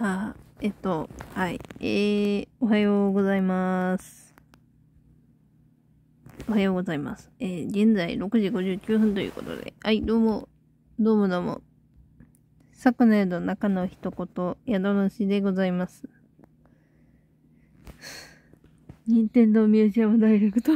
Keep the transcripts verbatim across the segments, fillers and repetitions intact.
あ、えっと、はい。えー、おはようございます。おはようございます。えー、現在ろくじごじゅうきゅうふんということで、はい、どうも、どうもどうも。昨年の中の一言、宿主でございます。任天堂ミュージアムダイレクト。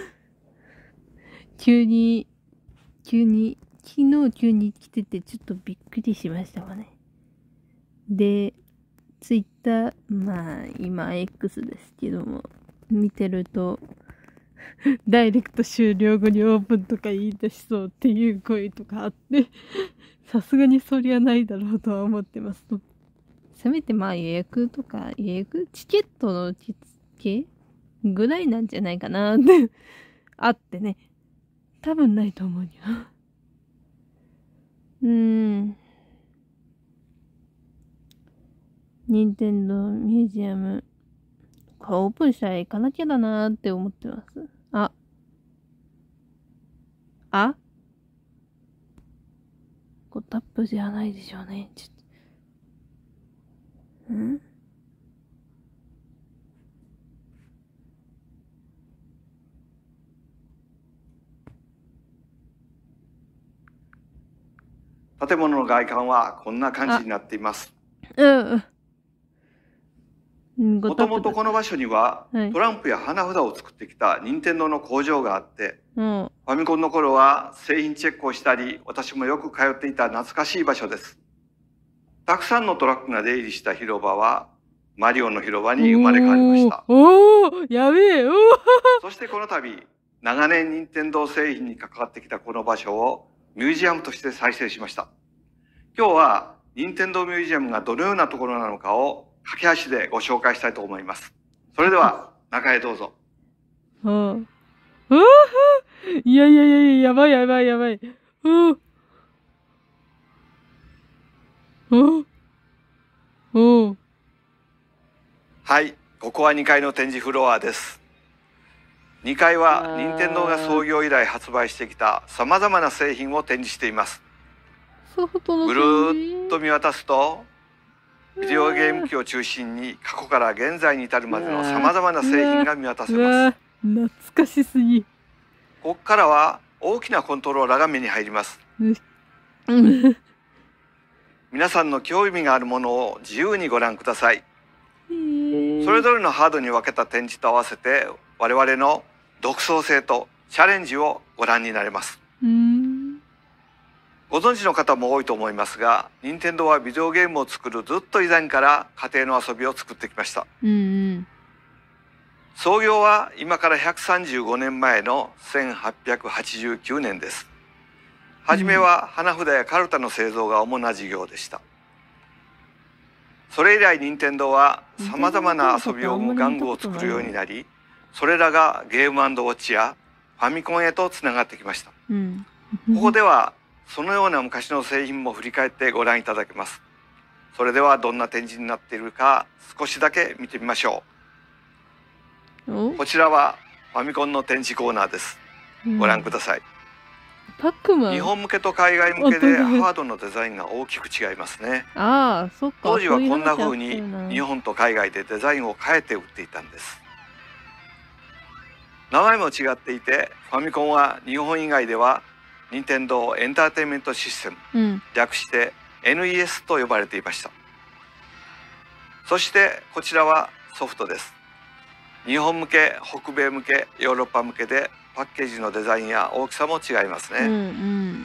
急に、急に、昨日急に来ててちょっとびっくりしましたわね。で、ツイッター、まあ、今 X ですけども、見てると、ダイレクト終了後にオープンとか言い出しそうっていう声とかあって、さすがにそりゃないだろうとは思ってますと。せめてまあ予約とか、予約チケットの受付ぐらいなんじゃないかなってあってね。多分ないと思うよ。うーん。任天堂ミュージアム。オープンしたら行かなきゃだなーって思ってます。あ。あこうタップじゃないでしょうね。ちょっと。ん建物の外観はこんな感じになっています。 うん。 もともとこの場所には、 はい、 トランプや花札を作ってきた任天堂の工場があって、 うん、 ファミコンの頃は製品チェックをしたり、私もよく通っていた懐かしい場所です。たくさんのトラックが出入りした広場は、マリオの広場に生まれ変わりました。 おー、やべえ、おーそしてこの度、長年任天堂製品に関わってきたこの場所をミュージアムとして再生しました。今日は任天堂ミュージアムがどのようなところなのかを駆け足でご紹介したいと思います。それでは中へどうぞ。 ああ。いやいやいやいや、やばいやばいやばい。うん。うん。 はい、ここはにかいの展示フロアです。にかいは任天堂が創業以来発売してきた様々な製品を展示しています。ぐるーっと見渡すと、ビデオゲーム機を中心に過去から現在に至るまでの様々な製品が見渡せます。 懐かしすぎ。 ここからは大きなコントローラーが目に入ります。皆さんの興味があるものを自由にご覧ください。それぞれのハードに分けた展示と合わせて我々の独創性とチャレンジをご覧になれます。ご存知の方も多いと思いますが、任天堂はビデオゲームを作るずっと以前から家庭の遊びを作ってきました。 うんうん、 創業は今からひゃくさんじゅうごねんまえのせんはっぴゃくはちじゅうきゅうねんです。はじめは花札やカルタの製造が主な事業でした。それ以来任天堂はさまざまな遊び用具玩具を作るようになり、それらがゲーム&ウォッチやファミコンへとつながってきました。うん、ここではそのような昔の製品も振り返ってご覧いただけます。それではどんな展示になっているか少しだけ見てみましょう。こちらはファミコンの展示コーナーです。ご覧ください。 パックマン。 日本向けと海外向けでハードのデザインが大きく違いますね。 ああ、そっか。 当時はこんな風に日本と海外でデザインを変えて売っていたんです。名前も違っていて、ファミコンは日本以外では任天堂エンターテインメントシステム、うん、略して エヌイーエス と呼ばれていました。そしてこちらはソフトです。日本向け、北米向け、ヨーロッパ向けでパッケージのデザインや大きさも違いますね。うんうん、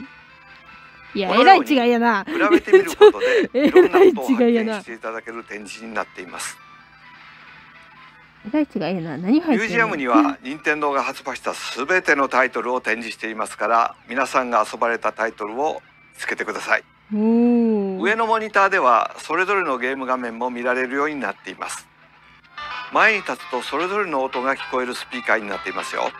いや、えらい違いやな。 比べてみることでいろんなことを発見していただける展示になっています。 えらい違いやな。何入ってんの？ ミュージアムには任天堂が発売したすべてのタイトルを展示していますから、皆さんが遊ばれたタイトルをつけてください。上のモニターではそれぞれのゲーム画面も見られるようになっています。前に立つとそれぞれの音が聞こえるスピーカーになっていますよ。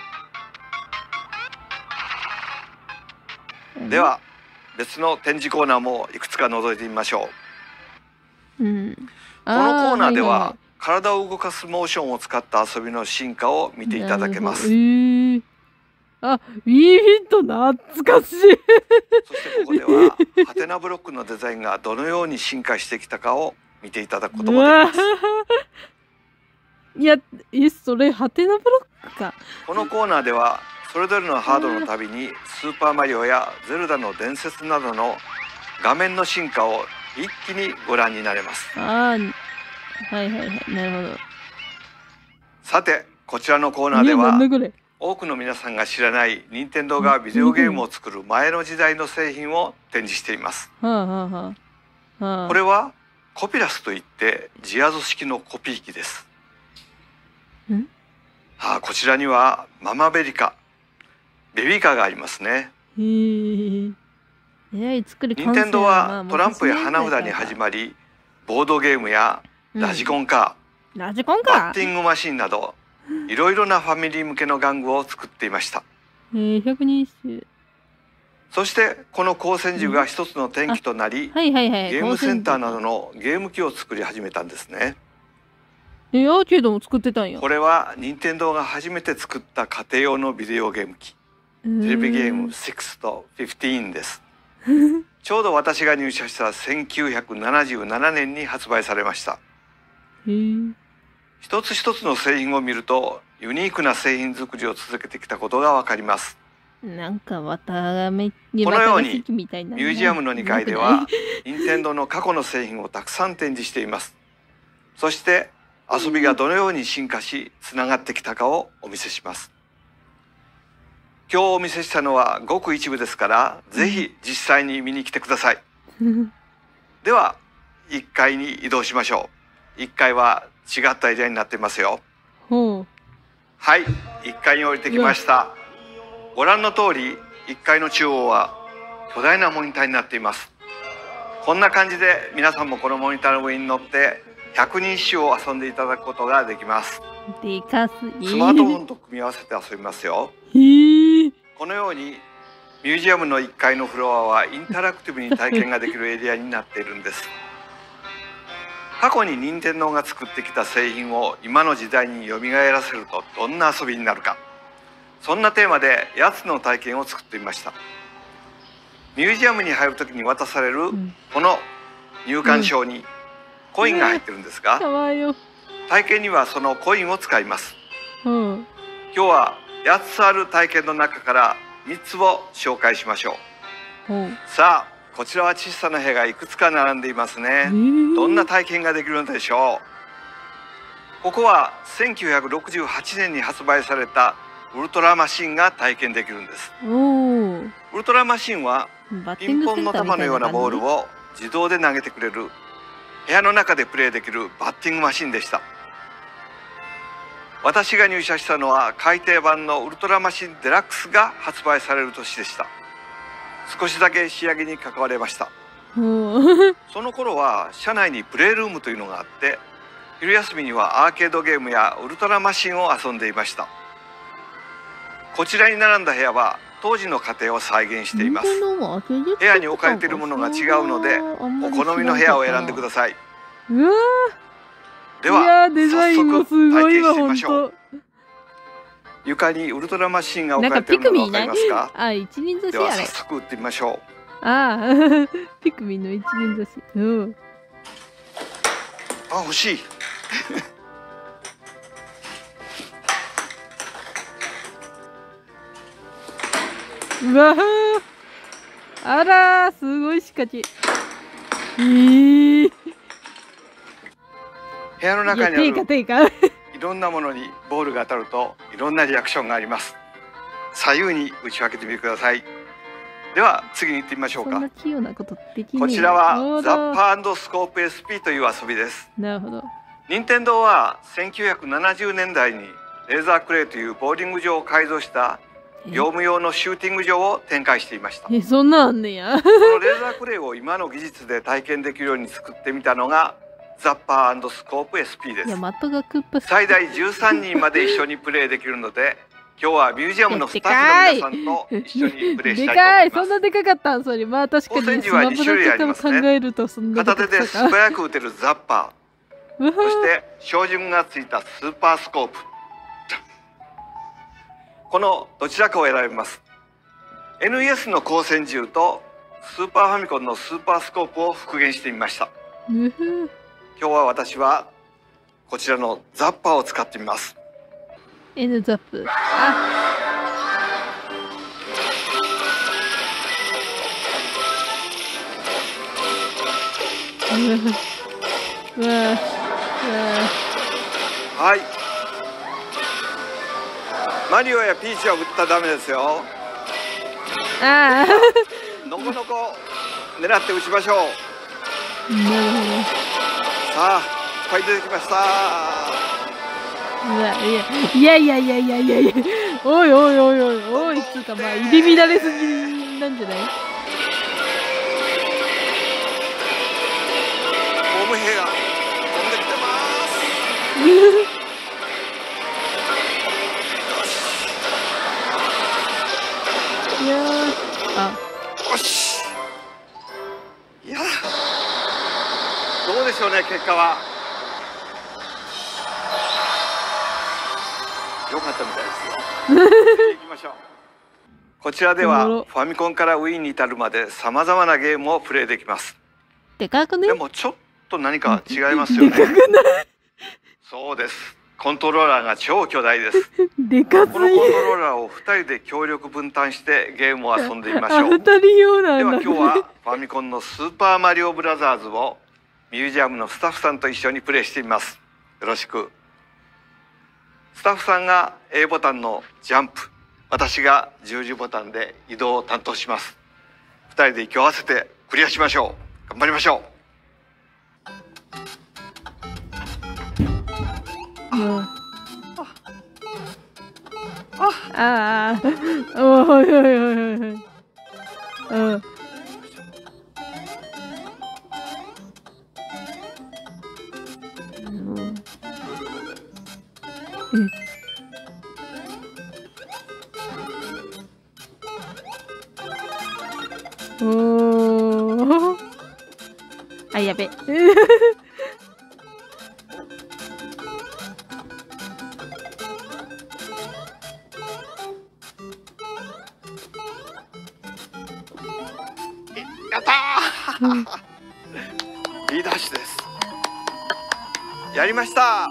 では別の展示コーナーもいくつか覗いてみましょう。うん、このコーナーでは、はいはい、体を動かすモーションを使った遊びの進化を見ていただけます。 えー、あ、ウィーフィット懐かしい。 そしてここではハテナブロックのデザインがどのように進化してきたかを見ていただくこともできます。 いや、え、それ、ハテナブロックか。 このコーナーではそれぞれのハードのたびにスーパーマリオやゼルダの伝説などの画面の進化を一気にご覧になれます。 ああ、はいはいはい、なるほど。 さて、こちらのコーナーでいや、なはんだこれ。 多くの皆さんが知らない任天堂がビデオゲームを作る前の時代の製品を展示しています。 はあはあはあ。はあ、 これはコピラスといってジアゾ式のコピー機です。 んああ、こちらにはママベリカ、ベビーカーがありますね。 へえ。えらい作り任天堂はトランプや花札に始まり、ボードゲームやラジコンカー、 うん、ラジコンカー、 バッティングマシンなどいろいろなファミリー向けの玩具を作っていました。 えー、ひゃくにじゅう。 そしてこの光線銃が一つの転機となり、 はいはいはい、 ゲームセンターなどのゲーム機を作り始めたんですね。 えー、アーケードも作ってたんや。 これは任天堂が初めて作った家庭用のビデオゲーム機、テレビゲームシックスとじゅうごです。ちょうど私が入社したせんきゅうひゃくななじゅうななねんに発売されました。一つ一つの製品を見るとユニークな製品作りを続けてきたことがわかります。 なんか綿がめこのようにミュージアムのにかいでは任天堂の過去の製品をたくさん展示しています。そして遊びがどのように進化しつながってきたかをお見せします。今日お見せしたのはごく一部ですから、ぜひ実際に見に来てください。ではいっかいに移動しましょう。いっかいは違ったエリアになっていますよ。 ほう。 はい、いっかいに降りてきました。ご覧の通りいっかいの中央は巨大なモニターになっています。こんな感じで皆さんもこのモニターの上に乗って百人一首を遊んでいただくことができます。 でかすぎ。 スマートフォンと組み合わせて遊びますよ。 へー。 このようにミュージアムのいっかいのフロアはインタラクティブに体験ができるエリアになっているんです。過去に任天堂が作ってきた製品を今の時代によみがえらせるとどんな遊びになるか、そんなテーマでやつの体験を作ってみました。ミュージアムに入るときに渡されるこの入館証にコインが入ってるんですが、体験にはそのコインを使います。今日はやっつある体験の中からみっつを紹介しましょう。さあ、こちらは小さな部屋がいくつか並んでいますね。どんな体験ができるのでしょう。ここはせんきゅうひゃくろくじゅうはちねんに発売されたウルトラマシンが体験できるんです。ウルトラマシンはピンポンの球のようなボールを自動で投げてくれる部屋の中でプレーできるバッティングマシンでした。私が入社したのは改訂版のウルトラマシンデラックスが発売される年でした。少しだけ仕上げに関われました。その頃は社内にプレイルームというのがあって、昼休みにはアーケードゲームやウルトラマシンを遊んでいました。こちらに並んだ部屋は当時の家庭を再現しています。部屋に置かれているものが違うのでお好みの部屋を選んでください。 うわではデザインも早すごいわ、 速体験してみほんましょう。 と。 床にウルトラマシンが置なんかかれているのピクミンいないがわかりますか？ あ、一輪では早挿しあれ。 速打ってみましょああ、ピクミンの一輪挿し。うん。 う。あ、欲しい。 うわー、あらー、すごい仕掛け。えー、 部屋のいや、 中にある手か手か。 いろんなものにボールが当たるといろんなリアクションがあります。左右に打ち分けてみてください。では次に行ってみましょうかそんな。器用なことできねえ。 こちらはなるほどザッパー&スコープ エスピー という遊びです。 なるほど。 任天堂はせんきゅうひゃくななじゅうねんだいにレーザークレイというボーリング場を改造した業務用のシューティング場を展開していました。こえ、そんなんあんねや。 のレーザークレイを今の技術で体験できるように作ってみたのがザッパー&スコープ エスピー でいや、 す。 的がクッパす。 最大じゅうさんにんまで一緒にプレイできるので、今日はミュージアムのスタッフの皆さんと一緒にプレイしたいと思でかい、 います。 そんなでかかったんそれ。まあ確かに光線スマブラ銃はに種類ありとかをますね考えるとそんなでか片手で素さか。 早く撃てるザッパー、 うわそして照準がついたスーパースコープ、このどちらかを選べます。 エヌイーエス の光線銃とスーパーファミコンのスーパースコープを復元してみました。 うふ今今日は私はこちらのザッパーを使ってみます。 N ザップ。あ、うわうわうわ。 はい、マリオやピーチは打ったらダメですよ。 ああ。 のこのこ狙って打ちましょう。 なるほど。 さあ、いっぱい出てきました。 うわ、いやいやいやいやいやいやいや、おいおいおいおいおいっつうか、まあ入り乱れすぎなんじゃない？ ボム兵が飛んできてます。 いやー、あ、 よし。いや、どうでしょうね、結果は。良かったみたいですよ。次行きましょう。こちらではファミコンから Wii に至るまでさまざまなゲームをプレイできます。 でかくね？ でもちょっと何か違いますよね。 でかくない？ そうです。コントローラーが超巨大です。 でかすぎる。 このコントローラーをふたりで協力分担してゲームを遊んでみましょう。 ふたり用なんだ。 では今日はファミコンのスーパーマリオブラザーズをミュージアムのスタッフさんと一緒にプレイしてみます。よろしく。スタッフさんが A ボタンのジャンプ、私が十字ボタンで移動を担当します。ふたりで息を合わせてクリアしましょう。頑張りましょう。 ああ、おいおいおいおいおい。うん。おお。あ、やべ。 やったーいいダッシュです。やりました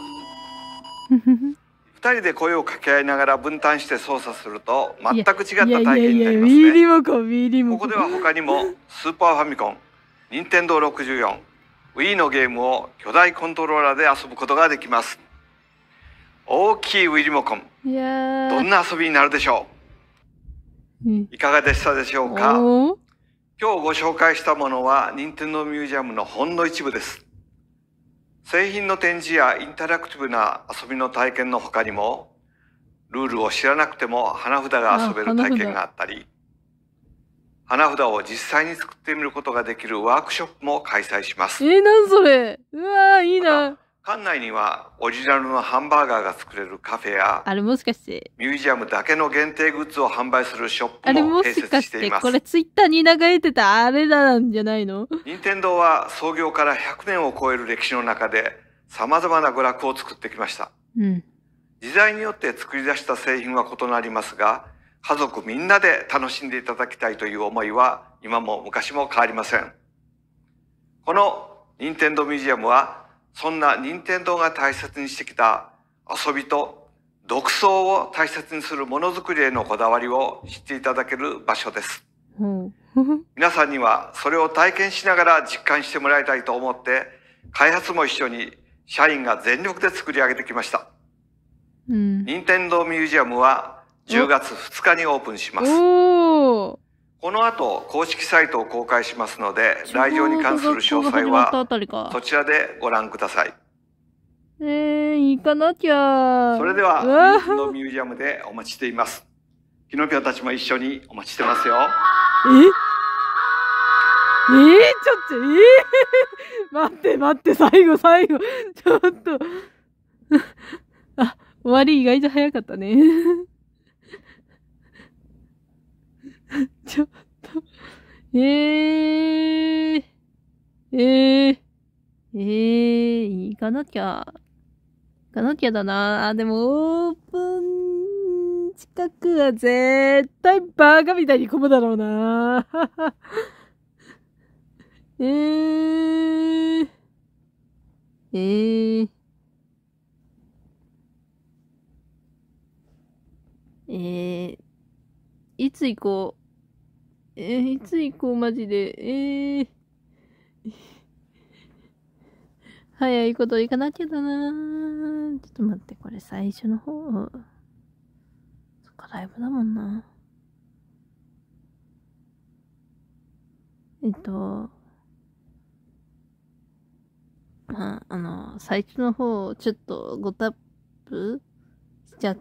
ふたりで声を掛け合いながら分担して操作すると全く違った体験になりますね。ここでは他にもスーパーファミコン、ニンテンドーろくじゅうよん、Wii のゲームを巨大コントローラーで遊ぶことができます。大きい Wii リモコン、 いやどんな遊びになるでしょう。いかがでしたでしょうか。今日ご紹介したものは任天堂ミュージアムのほんの一部です。製品の展示やインタラクティブな遊びの体験の他にも、ルールを知らなくても花札が遊べる体験があったり、花札を実際に作ってみることができるワークショップも開催します。 えー、なんそれ。うわー、いいな。 館内にはオリジナルのハンバーガーが作れるカフェや、 あれもしかしてミュージアムだけの限定グッズを販売するショップあれもも併しかして設しています。 これツイッターに流れてたあれだなんじゃないの？ 任天堂は創業からひゃくねんを超える歴史の中で様々な娯楽を作ってきました。 うん。 時代によって作り出した製品は異なりますが、家族みんなで楽しんでいただきたいという思いは今も昔も変わりません。この任天堂ミュージアムはそんな任天堂が大切にしてきた遊びと独創を大切にするものづくりへのこだわりを知っていただける場所です。皆さんにはそれを体験しながら実感してもらいたいと思って、開発も一緒に社員が全力で作り上げてきました。 うん、 任天堂ミュージアムはじゅうがつふつかにオープンします。 おー。 この後公式サイトを公開しますので、来場に関する詳細はそちらでご覧ください。 えー、行かなきゃ。 それでは任天堂ミュージアムでお待ちしています。キノピオたちも一緒にお待ちしてますよ。 ええー、ちょっと、えー、待って待って、最後最後。ちょっと。あ、終わり意外と早かったね。ちょっと。えー、えー、えー、行かなきゃ。行かなきゃだな。でも、オープン近くは絶対バカみたいに混むだろうな。えー、 ええー。えー、いつ行こう。えー、いつ行こう、マジで。えー、早いこと行かなきゃだなー。ちょっと待って、これ最初の方。そっか、ライブだもんな。えっと、まあ、あの、最初の方、ちょっとごタップしちゃって、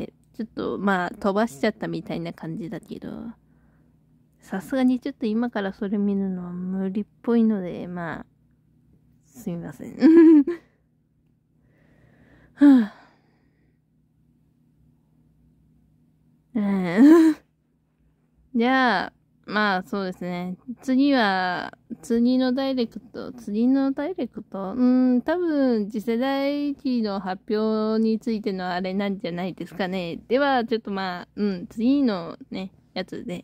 ちょっと、まあ、飛ばしちゃったみたいな感じだけど、さすがにちょっと今からそれ見るのは無理っぽいので、まあ、すみません。はぁ、うん、じゃあ、まあそうですね。次は、次のダイレクト、次のダイレクトうん、多分次世代機の発表についてのあれなんじゃないですかね。では、ちょっとまあ、うん、次のね、やつで。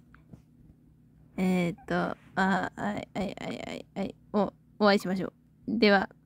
えーっと、あ、はい、はい、はい、はい、はい、お、お会いしましょう。では。